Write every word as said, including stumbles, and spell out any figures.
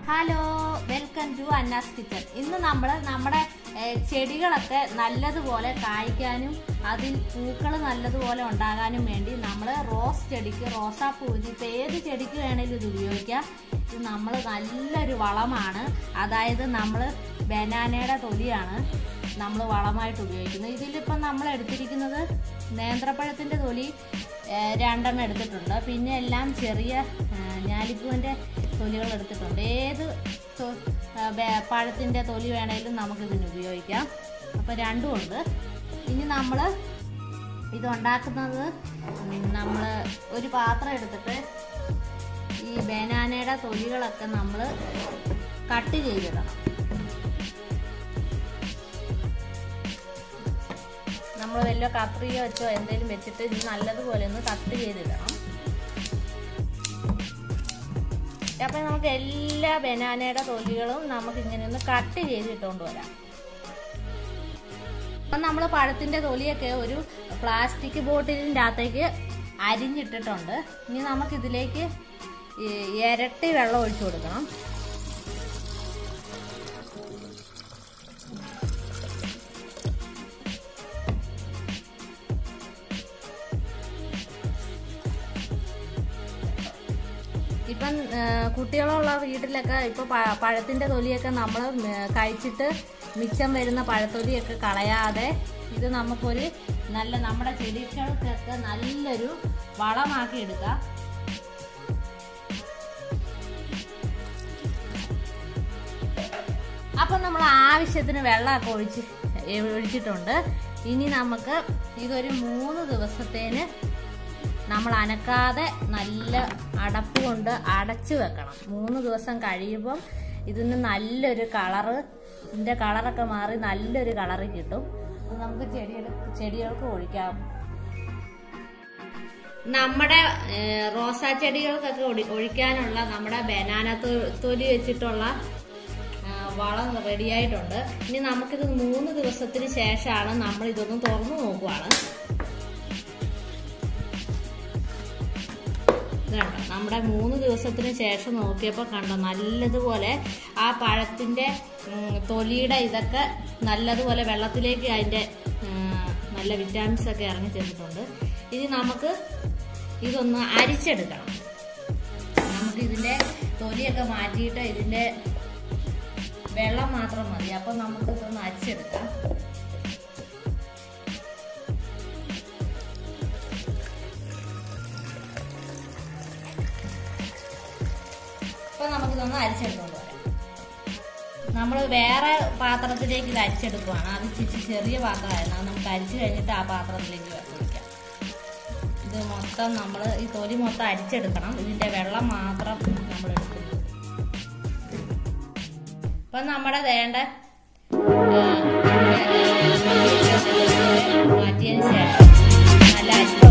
Hello, welcome to Anna's kitchen. ഇന്ന് നമ്മൾ നമ്മുടെ ചെടികളൊക്കെ നല്ലതുപോലെ കായ്ക്കാനും അതിൽ പൂക്കൾ നല്ലതുപോലെ ഉണ്ടാകാനും വേണ്ടി നമ്മൾ റോസ് ചെടിക്ക് റോസാപ്പൂ ഇപ്പം ഏത് ചെടിക്ക് വേണമെങ്കിലും ഇത് ഉപയോഗിക്കാം. ഇത് നമ്മൾ നല്ലൊരു വളമാണ്. അതായത് നമ്മൾ ബനാനയുടെ തൊലിയാണ് നമ്മൾ വളമായിട്ട് ഉപയോഗിക്കുന്നത്. ഇതിലിപ്പം നമ്മൾ എടുത്തിരിക്കുന്നത് നേന്ത്രപ്പഴത്തിൻ്റെ തൊലി രണ്ടെണ്ണം എടുത്തിട്ടുണ്ട്. പിന്നെ എല്ലാം ചെറിയ ഞാലിപ്പൂവിൻ്റെ തൊലികൾ എടുത്തിട്ടുണ്ട്. ഏത് പഴത്തിൻ്റെ തൊലി വേണമെങ്കിലും നമുക്കിതിന് ഉപയോഗിക്കാം. അപ്പോൾ രണ്ടും ഉണ്ട്. ഇനി നമ്മൾ ഇതുണ്ടാക്കുന്നത് നമ്മൾ ഒരു പാത്രം എടുത്തിട്ട് ഈ ബനാനയുടെ തൊലികളൊക്കെ നമ്മൾ കട്ട് ചെയ്തിടണം. നമ്മൾ വല്ല കത്രിക വെച്ചോ എന്തെങ്കിലും വെച്ചിട്ട് ഇത് നല്ലതുപോലെ ഒന്ന് കട്ട് ചെയ്തിടണം. അപ്പം നമുക്ക് എല്ലാ ബനാനയുടെ തൊലികളും നമുക്ക് ഇങ്ങനെ ഒന്ന് കട്ട് ചെയ്തിട്ടുകൊണ്ട് വരാം. അപ്പം നമ്മൾ പഴത്തിൻ്റെ തൊലിയൊക്കെ ഒരു പ്ലാസ്റ്റിക് ബോട്ടിലിൻ്റെ അകത്തേക്ക് അരിഞ്ഞിട്ടിട്ടുണ്ട്. ഇനി നമുക്കിതിലേക്ക് ഇരട്ടി വെള്ളം ഒഴിച്ചു കൊടുക്കണം. ഇപ്പം കുട്ടികളുള്ള വീട്ടിലൊക്കെ ഇപ്പോൾ പഴത്തിൻ്റെ തൊലിയൊക്കെ നമ്മൾ കഴിച്ചിട്ട് മിച്ചം വരുന്ന പഴത്തൊലിയൊക്കെ കളയാതെ ഇത് നമുക്കൊരു നല്ല നമ്മുടെ ചെടികൾക്കൊക്കെ നല്ലൊരു വളമാക്കി എടുക്കാം. അപ്പം നമ്മൾ ആവശ്യത്തിന് വെള്ളമൊക്കെ ഒഴിച്ച് ഒഴിച്ചിട്ടുണ്ട്. ഇനി നമുക്ക് ഇതൊരു മൂന്ന് ദിവസത്തേന് നമ്മൾ അനക്കാതെ നല്ല അടപ്പ് കൊണ്ട് അടച്ചു വെക്കണം. മൂന്ന് ദിവസം കഴിയുമ്പം ഇതിന് നല്ലൊരു കളറ് ഇതിൻ്റെ കളറൊക്കെ മാറി നല്ലൊരു കളറ് കിട്ടും. അത് നമുക്ക് ചെടികൾ ചെടികൾക്ക് ഒഴിക്കാം. നമ്മുടെ റോസാ ചെടികൾക്കൊക്കെ ഒഴിക്കാനുള്ള നമ്മുടെ ബനാന തൊലി വെച്ചിട്ടുള്ള വളം റെഡിയായിട്ടുണ്ട്. ഇനി നമുക്കിത് മൂന്ന് ദിവസത്തിന് ശേഷമാണ് നമ്മൾ ഇതൊന്ന് തുറന്നു നോക്കുവാണ്. കണ്ടോ, നമ്മുടെ മൂന്ന് ദിവസത്തിന് ശേഷം നോക്കിയപ്പോൾ കണ്ടോ നല്ലതുപോലെ ആ പഴത്തിൻ്റെ തൊലിയുടെ ഇതൊക്കെ നല്ലതുപോലെ വെള്ളത്തിലേക്ക് അതിൻ്റെ നല്ല വിറ്റാമിൻസ് ഒക്കെ ഇറങ്ങി ചെന്നിട്ടുണ്ട്. ഇനി നമുക്ക് ഇതൊന്ന് അരിച്ചെടുക്കണം. നമുക്ക് ഇതിൻ്റെ തൊലിയൊക്കെ മാറ്റിയിട്ട് ഇതിൻ്റെ വെള്ളം മാത്രം മതി. അപ്പം നമുക്ക് ഇതൊന്ന് അരിച്ചെടുക്കാം. നമുക്കിതൊന്ന് അരിച്ചെടുത്തോണ്ട് വരാം. നമ്മൾ വേറെ പാത്രത്തിലേക്ക് ഇത് അരിച്ചെടുക്കുവാണ്. അത് ചിരി ചെറിയ പാത്രമായിരുന്നു. അത് നമുക്ക് അരിച്ചു കഴിഞ്ഞിട്ട് ആ പാത്രത്തിലേക്ക് ഒഴിക്കാം. ഇത് മൊത്തം നമ്മൾ ഈ തൊലി മൊത്തം അരിച്ചെടുക്കണം. ഇതിൻ്റെ വെള്ളം മാത്രം നമ്മൾ എടുക്കുന്നത്. അപ്പം നമ്മുടെ വേണ്ട മാറ്റിയതിന് ശേഷം നല്ല അരി